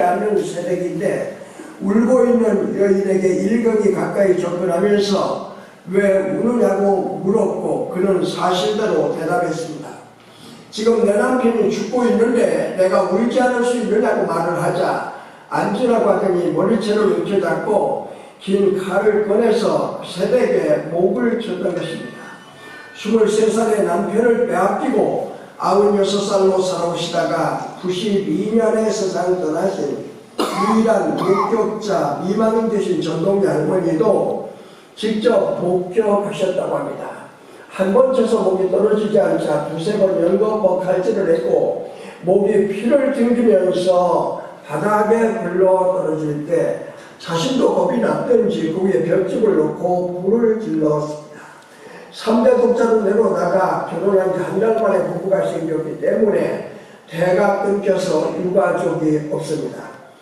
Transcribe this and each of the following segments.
않는 세력인데 울고 있는 여인에게 일경이 가까이 접근하면서 왜 우느냐고 물었고 그는 사실대로 대답했습니다. 지금 내 남편이 죽고 있는데 내가 울지 않을 수 있느냐고 말을 하자 앉으라고 하더니 머리채를 움켜잡고 긴 칼을 꺼내서 세댁의 목을 쳤던 것입니다. 23살의 남편을 빼앗기고 96살로 살아오시다가 92년에 세상 떠나신 유일한 목격자 미망인 되신 전동리 할머니도 직접 목격하셨다고 합니다. 한 번 쳐서 목이 떨어지지 않자 두세 번 연거푸 칼질을 했고 목이 피를 튕기면서 바닥에 굴러 떨어질 때 자신도 겁이 났던지 그 위에 벽집을 놓고 불을 질렀습니다. 3대 독자로 내려오다가 결혼한 지 한 달 만에 부부가 생겼기 때문에 대가 끊겨서 유가족이 없습니다.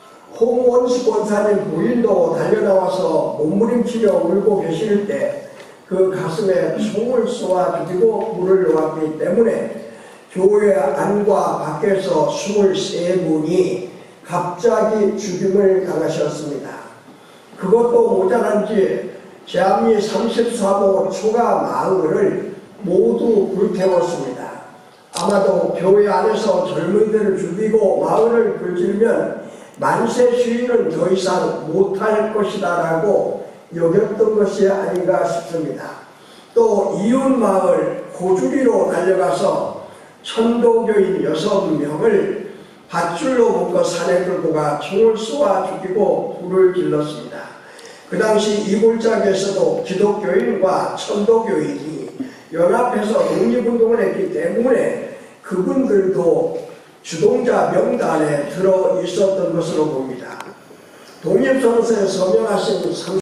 홍원식 권사님 부인도 달려나와서 몸부림치며 울고 계실 때 그 가슴에 총을 쏘아 죽이고 불을 놓았기 때문에 교회 안과 밖에서 23분이 갑자기 죽임을 당하셨습니다. 그것도 모자란지 제암리 34호 초가 마을을 모두 불태웠습니다. 아마도 교회 안에서 젊은이들을 죽이고 마을을 불지르면 만세 시위는 더 이상 못할 것이다 라고 여겼던 것이 아닌가 싶습니다. 또 이웃마을 고주리로 달려가서 천도교인 6명을 밧줄로 묶어 산에 끌고 가 총을 쏘아 죽이고 불을 질렀습니다. 그 당시 이 골짜기에서도 기독교인과 천도교인이 연합해서 독립운동을 했기 때문에 그분들도 주동자 명단에 들어 있었던 것으로 봅니다. 독립선언서에 서명하신